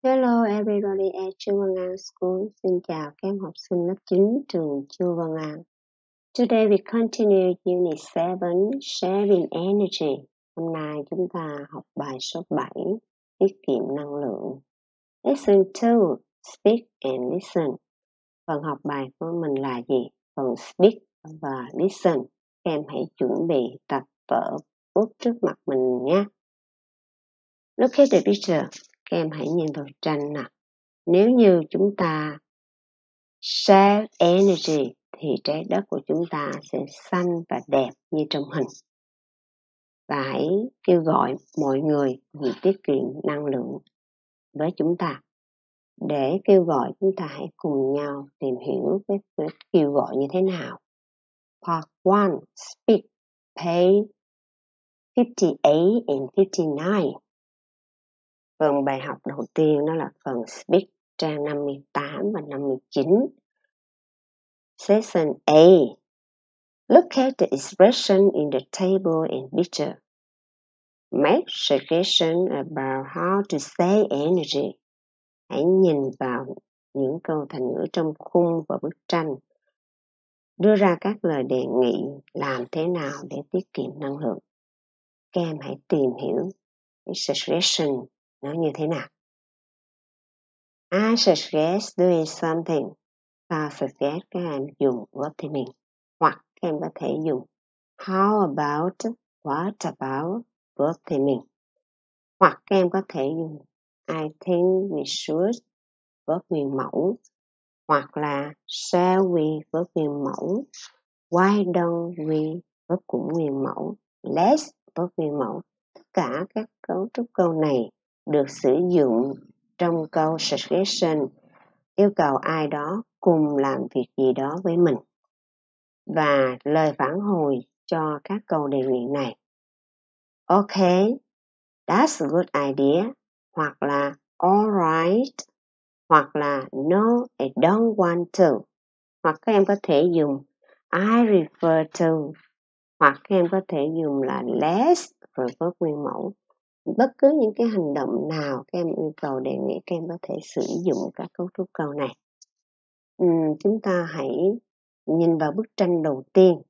Hello everybody at Chu Văn An School. Xin chào các em học sinh lớp 9 trường Chu Văn An. Today we continue Unit 7, Sharing Energy. Hôm nay chúng ta học bài số 7, tiết kiệm năng lượng. Lesson 2, Speak and Listen. Phần học bài của mình là gì? Phần Speak và Listen. Các em hãy chuẩn bị tập vở bút trước mặt mình nhé. Look at the picture. Các em hãy nhìn vào tranh nào. Nếu như chúng ta share energy thì trái đất của chúng ta sẽ xanh và đẹp như trong hình. Và hãy kêu gọi mọi người cùng tiết kiệm năng lượng với chúng ta. Để kêu gọi chúng ta hãy cùng nhau tìm hiểu cái kêu gọi như thế nào. Part 1, Speak, page 58 and 59. Phần bài học đầu tiên đó là phần Speak, trang 58 và 59. Section A. Look at the expression in the table and picture. Make suggestions about how to save energy. Hãy nhìn vào những câu thành ngữ trong khung và bức tranh. Đưa ra các lời đề nghị làm thế nào để tiết kiệm năng lượng. Các em hãy tìm hiểu cái suggestion nó như thế nào. I suggest doing something. Ta suggest các em dùng verb thì mình. Hoặc các em có thể dùng how about, what about, verb thì mình. Hoặc các em có thể dùng I think we should, verb nguyên mẫu. Hoặc là shall we, verb nguyên mẫu. Why don't we, verb cũng nguyên mẫu. Let's, verb nguyên mẫu. Tất cả các cấu trúc câu này được sử dụng trong câu suggestion, yêu cầu ai đó cùng làm việc gì đó với mình. Và lời phản hồi cho các câu đề nghị này. Okay, that's a good idea. Hoặc là alright. Hoặc là no, I don't want to. Hoặc các em có thể dùng I refer to. Hoặc các em có thể dùng là let's rồi verb nguyên mẫu. Bất cứ những cái hành động nào các em yêu cầu đề nghị, các em có thể sử dụng các cấu trúc câu này. Chúng ta hãy nhìn vào bức tranh đầu tiên.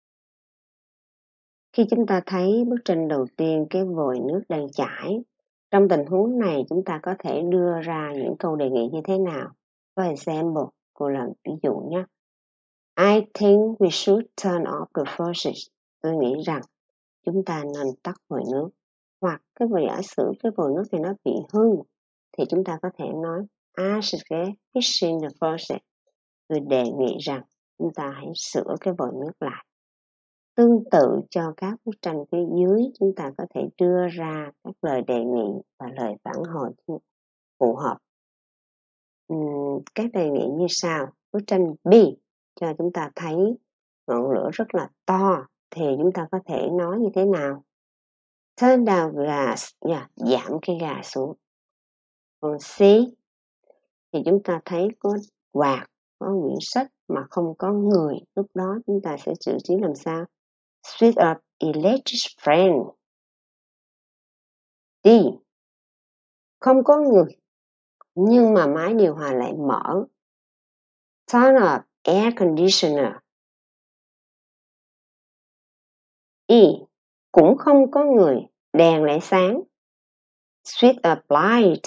Khi chúng ta thấy bức tranh đầu tiên, cái vòi nước đang chảy, trong tình huống này chúng ta có thể đưa ra những câu đề nghị như thế nào? For example, cô làm ví dụ nhé. I think we should turn off the faucet. Tôi nghĩ rằng chúng ta nên tắt vòi nước. Hoặc cái giả sử cái vòi nước này nó bị hư, thì chúng ta có thể nói I suggest fixing the faucet. Tôi đề nghị rằng chúng ta hãy sửa cái vòi nước lại. Tương tự cho các bức tranh phía dưới, chúng ta có thể đưa ra các lời đề nghị và lời phản hồi phù hợp. Các đề nghị như sau. Bức tranh B cho chúng ta thấy ngọn lửa rất là to, thì chúng ta có thể nói như thế nào? Turn down gas, giảm cái gas xuống. Còn C thì chúng ta thấy có quạt, có quyển sách mà không có người, lúc đó chúng ta sẽ xử trí làm sao? Switch up electric fan. D. Không có người, nhưng mà máy điều hòa lại mở. Turn up air conditioner. E. Cũng không có người, đèn lại sáng. Switch up light.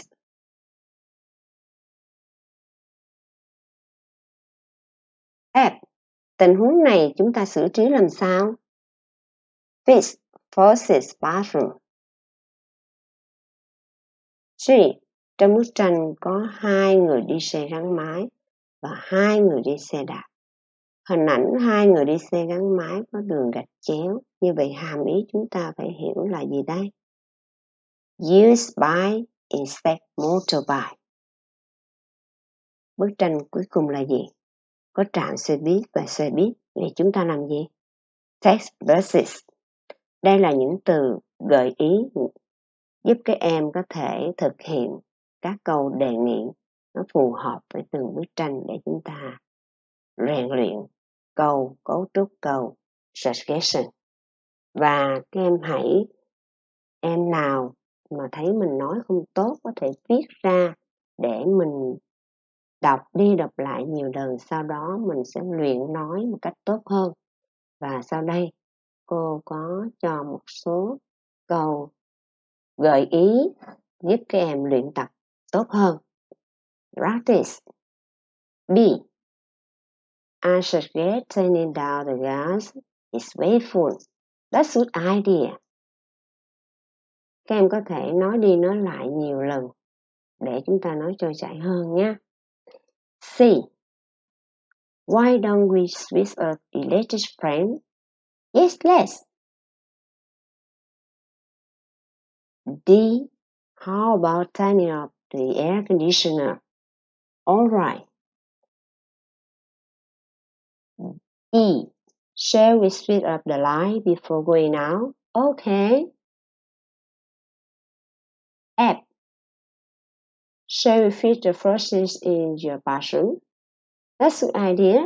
F. Tình huống này chúng ta xử trí làm sao? Fix faucet bathroom. G. Trong bức tranh có 2 người đi xe gắn máy và 2 người đi xe đạp. Hình ảnh 2 người đi xe gắn máy có đường gạch chéo. Như vậy hàm ý chúng ta phải hiểu là gì đây? Use bike instead motorbike. Bức tranh cuối cùng là gì? Có trạm xe buýt và xe buýt. Vậy chúng ta làm gì? Take buses. Đây là những từ gợi ý giúp các em có thể thực hiện các câu đề nghị nó phù hợp với từng bức tranh để chúng ta rèn luyện câu, cấu trúc câu, suggestion. Và các em nào mà thấy mình nói không tốt có thể viết ra để mình đọc đi đọc lại nhiều lần, sau đó mình sẽ luyện nói một cách tốt hơn. Và sau đây cô có cho một số câu gợi ý giúp các em luyện tập tốt hơn. Practice. B. I suggest turning down the gas. It's way full. That's a good idea. Các em có thể nói đi nói lại nhiều lần để chúng ta nói trôi chảy hơn nhé. C. Why don't we switch off electric fan? Yes, let's. D. How about turning off the air conditioner? All right. E. Shall we switch off the light before going out? Okay. F. Shall we fix the faucets in your bathroom? That's a good idea.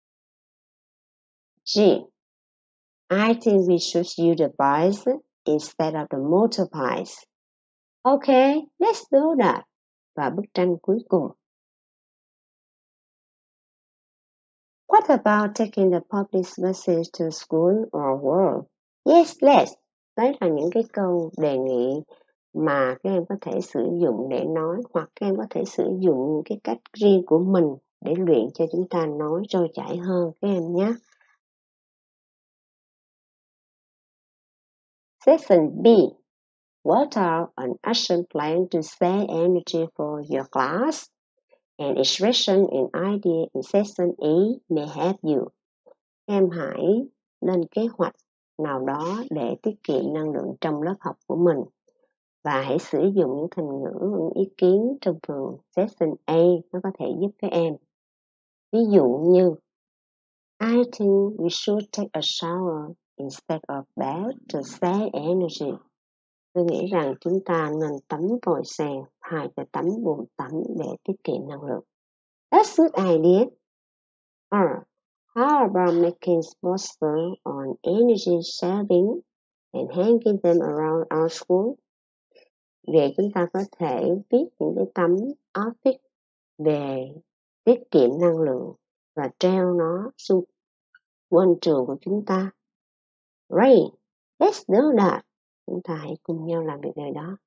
G. I think we should use the bikes instead of the motorbikes. Okay, let's do that. Và bức tranh cuối cùng. What about taking the public buses to school or work? Yes, let's. Đấy là những cái câu đề nghị mà các em có thể sử dụng để nói, hoặc các em có thể sử dụng những cái cách riêng của mình để luyện cho chúng ta nói trôi chảy hơn các em nhé. Section B. What are an action plan to save energy for your class? An expression and idea in section A may help you. Em hãy lên kế hoạch nào đó để tiết kiệm năng lượng trong lớp học của mình. Và hãy sử dụng những thành ngữ, những ý kiến trong phần section A, nó có thể giúp các em. Ví dụ như I think we should take a shower instead of bath to save energy. Tôi nghĩ rằng chúng ta nên tắm vòi sen thay cho tắm bồn tắm để tiết kiệm năng lượng. That's a good idea. Or, how about making posters on energy saving and hanging them around our school? Vậy chúng ta có thể viết những cái tấm áp phích về tiết kiệm năng lượng và treo nó xung quanh trường của chúng ta. Great, let's do that. Chúng ta hãy cùng nhau làm việc này đó.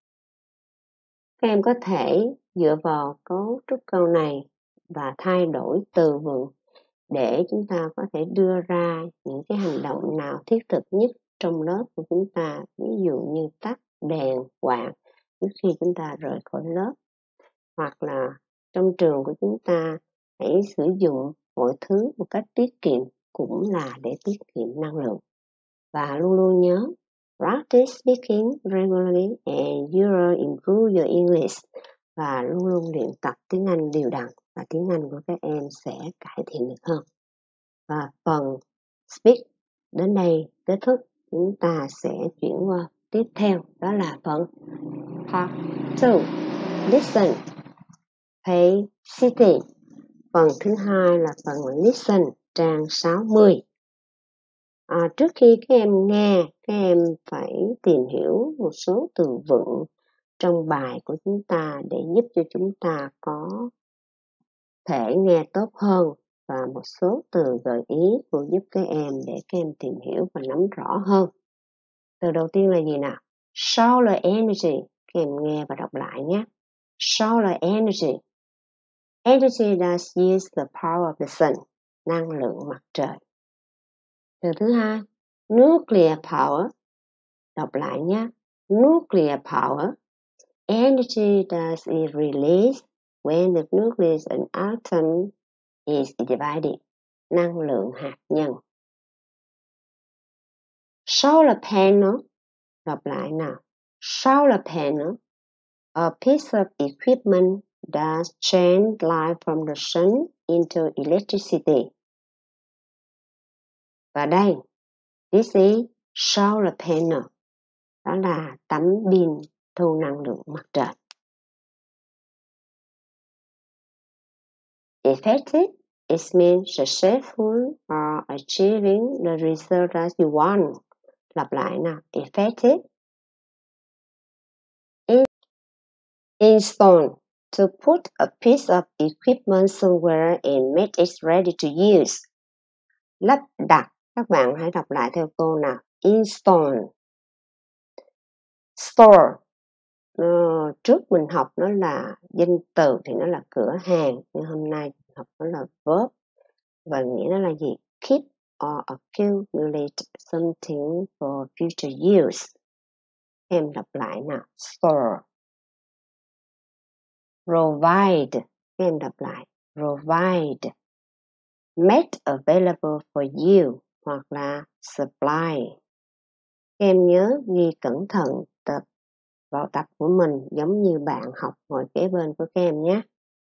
Các em có thể dựa vào cấu trúc câu này và thay đổi từ vựng để chúng ta có thể đưa ra những cái hành động nào thiết thực nhất trong lớp của chúng ta. Ví dụ như tắt đèn quạt trước khi chúng ta rời khỏi lớp. Hoặc là trong trường của chúng ta hãy sử dụng mọi thứ một cách tiết kiệm cũng là để tiết kiệm năng lượng. Và luôn luôn nhớ, practice speaking regularly and you will improve your English. Và luôn luôn luyện tập tiếng Anh đều đặn và tiếng Anh của các em sẽ cải thiện được hơn. Và phần speak đến đây kết thúc, chúng ta sẽ chuyển qua tiếp theo, đó là phần part 2, listen, pay, city. Phần thứ hai là phần listen, trang 60. Trước khi các em nghe, các em phải tìm hiểu một số từ vựng trong bài của chúng ta để giúp cho chúng ta có thể nghe tốt hơn, và một số từ gợi ý của giúp các em để các em tìm hiểu và nắm rõ hơn. Từ đầu tiên là gì nào? Solar energy. Các em nghe và đọc lại nhé. Solar energy. Energy that uses the power of the sun. Năng lượng mặt trời. Từ thứ hai, nuclear power. Đọc lại nhé. Nuclear power. Energy that is released when the nucleus and atom is divided. Năng lượng hạt nhân. Solar panel. Đọc lại nào. Solar panel. A piece of equipment that changes light from the sun into electricity. Và đây, this is solar panel. Đó là tấm pin thu năng lượng mặt trời. Effective, it means successful or achieving the result that you want. Lặp lại nào. Effective. Install. To put a piece of equipment somewhere and make it ready to use. Lắp đặt, các bạn hãy đọc lại theo cô nào. Install. Store. Trước mình học nó là danh từ thì nó là cửa hàng, nhưng hôm nay học nó là verb và nghĩa nó là gì? Keep or accumulate something for future use. Em đọc lại nào. Store. Provide. Em đọc lại. Provide. Made available for you hoặc là supply. Em nhớ ghi cẩn thận tập vào tập của mình giống như bạn học ngồi kế bên của các em nhé.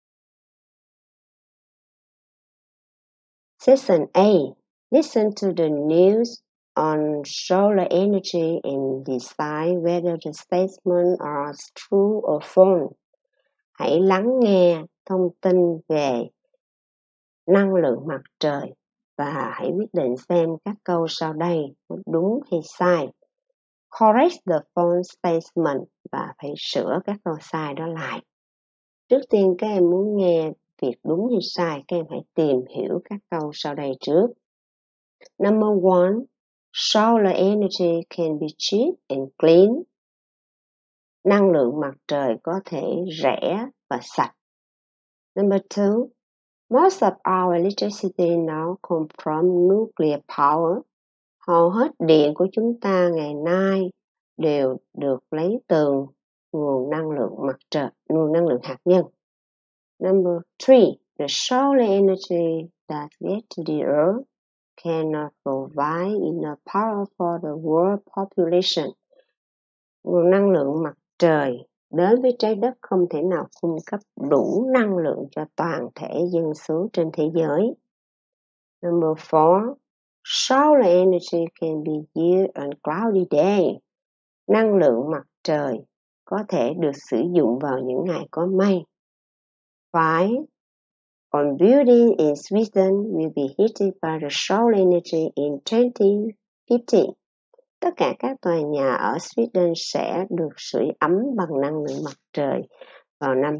Section A. Listen to the news on solar energy and decide whether the statements are true or false. Hãy lắng nghe thông tin về năng lượng mặt trời và hãy quyết định xem các câu sau đây có đúng hay sai. Correct the false statement và phải sửa các câu sai đó lại. Trước tiên các em muốn nghe việc đúng hay sai, các em hãy tìm hiểu các câu sau đây trước. Number 1. Solar energy can be cheap and clean. Năng lượng mặt trời có thể rẻ và sạch. Number 2. Most of our electricity now comes from nuclear power. Hầu hết điện của chúng ta ngày nay đều được lấy từ nguồn năng lượng mặt trời, nguồn năng lượng hạt nhân. Number 3. The solar energy that gets to the earth cannot provide enough power for the world population. Nguồn năng lượng mặt trời đến với trái đất không thể nào cung cấp đủ năng lượng cho toàn thể dân số trên thế giới. Number 4. Solar energy can be used on cloudy day. Năng lượng mặt trời có thể được sử dụng vào những ngày có mây. 5. On building in Sweden will be heated by the solar energy in 2050. Tất cả các tòa nhà ở Sweden sẽ được sưởi ấm bằng năng lượng mặt trời vào năm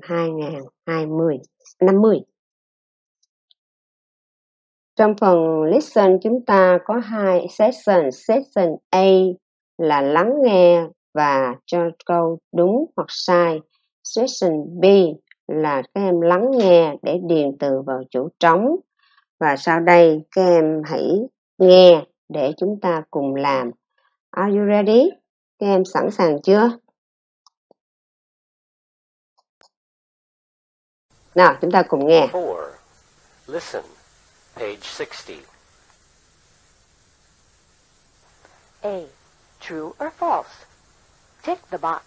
2050. Trong phần listen chúng ta có 2 section. Section A là lắng nghe và cho câu đúng hoặc sai. Section B là các em lắng nghe để điền từ vào chỗ trống. Và sau đây các em hãy nghe để chúng ta cùng làm. Are you ready? Các em sẵn sàng chưa? Nào, chúng ta cùng nghe. 4. Listen. Page 60. A. True or false? Tick the box.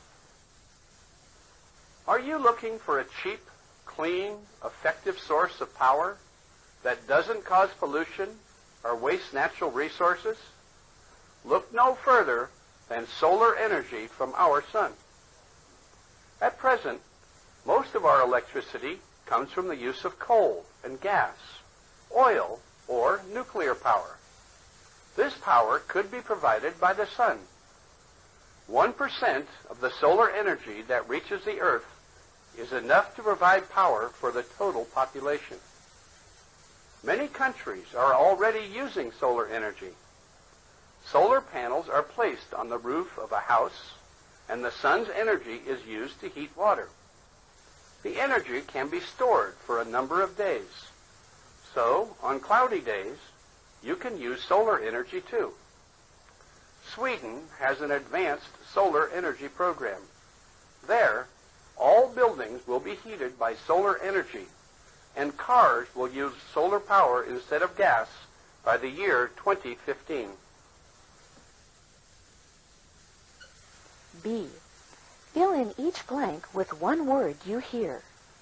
Are you looking for a cheap, clean, effective source of power that doesn't cause pollution or waste natural resources? Look no further than solar energy from our sun. At present, most of our electricity comes from the use of coal and gas, oil, or nuclear power. This power could be provided by the sun. 1% of the solar energy that reaches the Earth is enough to provide power for the total population. Many countries are already using solar energy. Solar panels are placed on the roof of a house, and the sun's energy is used to heat water. The energy can be stored for a number of days. So, on cloudy days, you can use solar energy too. Sweden has an advanced solar energy program. There, all buildings will be heated by solar energy, and cars will use solar power instead of gas by the year 2015. B. Fill in each blank with one word you hear.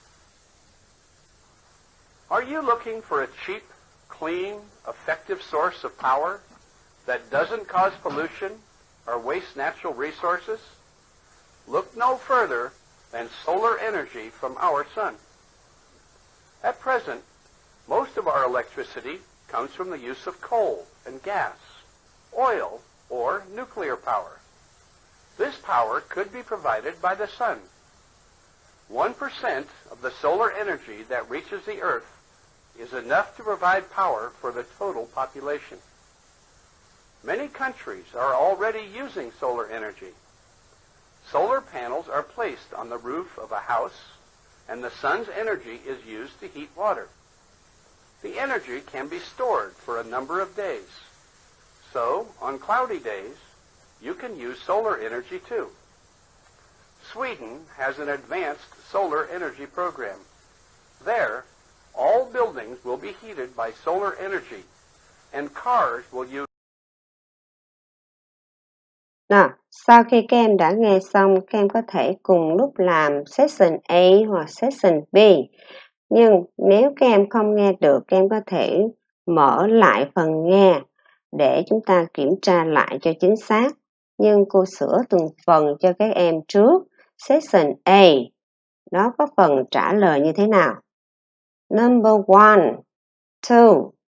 Are you looking for a cheap, clean, effective source of power that doesn't cause pollution or waste natural resources? Look no further than solar energy from our sun. At present, most of our electricity comes from the use of coal and gas, oil, or nuclear power. This power could be provided by the sun. 1% of the solar energy that reaches the Earth is enough to provide power for the total population. Many countries are already using solar energy. Solar panels are placed on the roof of a house, and the sun's energy is used to heat water. The energy can be stored for a number of days. So, on cloudy days, you can use solar energy too. Sweden has an advanced solar energy program. There, all buildings will be heated by solar energy, and cars will use. Nào, sau khi các em đã nghe xong, các em có thể cùng lúc làm Session A hoặc Session B. Nhưng nếu các em không nghe được, các em có thể mở lại phần nghe để chúng ta kiểm tra lại cho chính xác. Nhưng cô sửa từng phần cho các em trước. Session A, nó có phần trả lời như thế nào? Number 1, 2.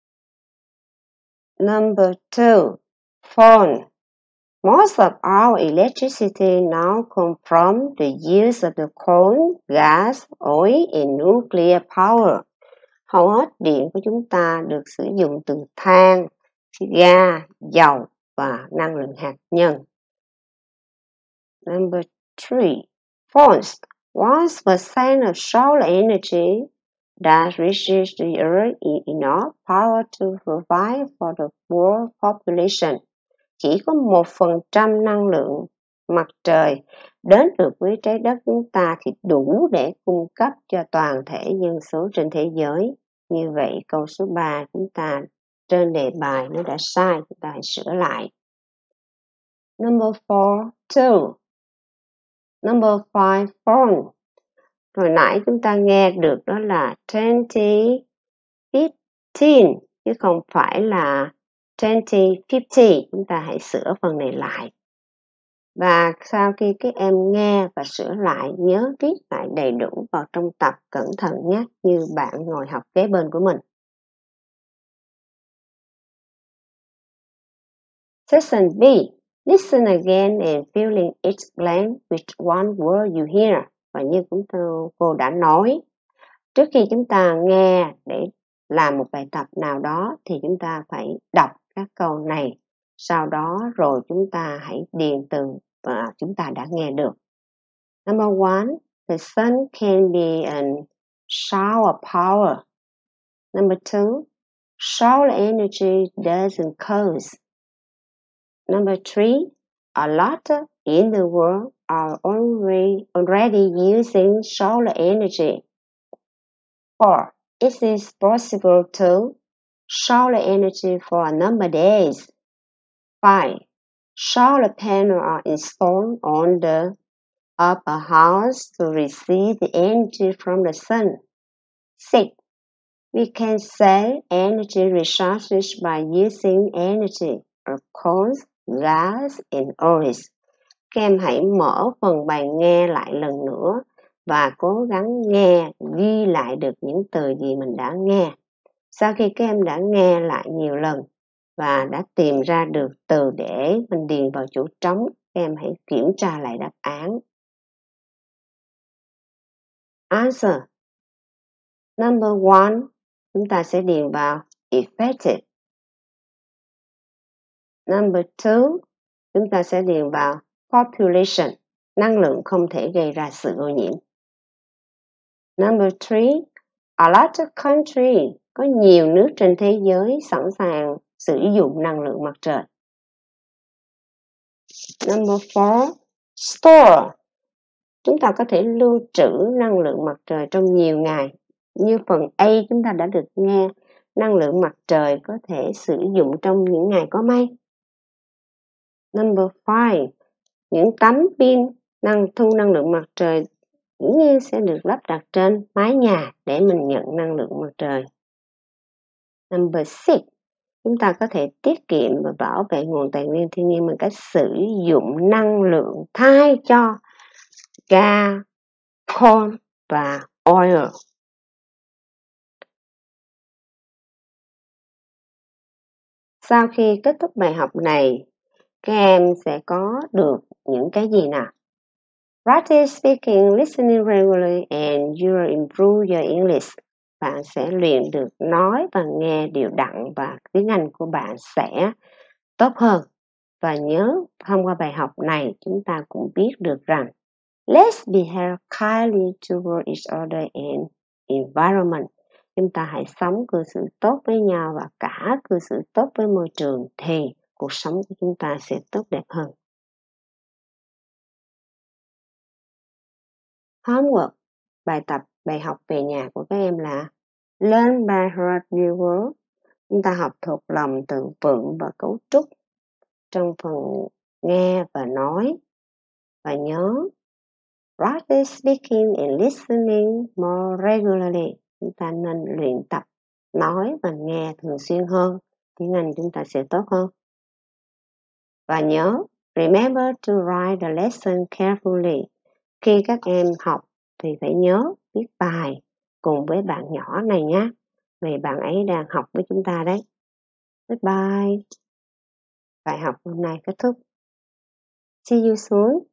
Number 2, phone. Most of our electricity now comes from the use of the coal, gas, oil, and nuclear power. Hầu hết điện của chúng ta được sử dụng từ than, ga, dầu và năng lượng hạt nhân. Number 3. Phones. 1% of solar energy that reaches the Earth is enough power to provide for the world population. Chỉ có 1% năng lượng mặt trời đến được với trái đất chúng ta thì đủ để cung cấp cho toàn thể dân số trên thế giới. Như vậy câu số 3 chúng ta trên đề bài nó đã sai, chúng ta hãy sửa lại. Number 4, 2. Number 5, phone. Hồi nãy chúng ta nghe được đó là 2015 chứ không phải là 2050. Chúng ta hãy sửa phần này lại. Và sau khi các em nghe và sửa lại, nhớ viết lại đầy đủ vào trong tập cẩn thận nhé, như bạn ngồi học kế bên của mình. Session B. Listen again and fill in each blank with one word you hear. Và như cô đã nói, trước khi chúng ta nghe để làm một bài tập nào đó thì chúng ta phải đọc các câu này. Sau đó rồi chúng ta hãy điền từ mà chúng ta đã nghe được. Number 1, the sun can be a source of power. Number 2, solar energy doesn't cost. Number 3, a lot in the world are already using solar energy. 4, it is possible to solar energy for a number of days. 5, solar panels are installed on the upper house to receive the energy from the sun. 6, we can sell energy resources by using energy of coal, gas, and oil. Các em hãy mở phần bài nghe lại lần nữa và cố gắng nghe, ghi lại được những từ gì mình đã nghe. Sau khi các em đã nghe lại nhiều lần và đã tìm ra được từ để mình điền vào chỗ trống, các em hãy kiểm tra lại đáp án. Answer. Number 1, chúng ta sẽ điền vào effective. Number 2, chúng ta sẽ điền vào population, năng lượng không thể gây ra sự ô nhiễm. Number 3, a lot of countries, có nhiều nước trên thế giới sẵn sàng sử dụng năng lượng mặt trời. Number 4, store, chúng ta có thể lưu trữ năng lượng mặt trời trong nhiều ngày. Như phần A chúng ta đã được nghe, năng lượng mặt trời có thể sử dụng trong những ngày có mây. Number 5, những tấm pin thu năng lượng mặt trời dĩ nhiên sẽ được lắp đặt trên mái nhà để mình nhận năng lượng mặt trời. Number 6, chúng ta có thể tiết kiệm và bảo vệ nguồn tài nguyên thiên nhiên bằng cách sử dụng năng lượng thay cho ga, coal và oil. Sau khi kết thúc bài học này, các em sẽ có được những cái gì nào? Practice speaking, listening regularly and you will improve your English. Bạn sẽ luyện được nói và nghe đều đặn và tiếng Anh của bạn sẽ tốt hơn. Và nhớ, thông qua bài học này chúng ta cũng biết được rằng let's behave kindly toward each other and environment. Chúng ta hãy sống cư xử tốt với nhau và cả cư xử tốt với môi trường thì cuộc sống của chúng ta sẽ tốt đẹp hơn. Homework, bài học về nhà của các em là Learn by heart new word. Chúng ta học thuộc lòng từ vựng và cấu trúc trong phần nghe và nói. Và nhớ, practice speaking and listening more regularly. Chúng ta nên luyện tập nói và nghe thường xuyên hơn. Tiếng Anh chúng ta sẽ tốt hơn. Và nhớ, remember to write the lesson carefully. Khi các em học thì phải nhớ viết bài cùng với bạn nhỏ này nhé. Vì bạn ấy đang học với chúng ta đấy. Bye bye. Bài học hôm nay kết thúc. See you soon.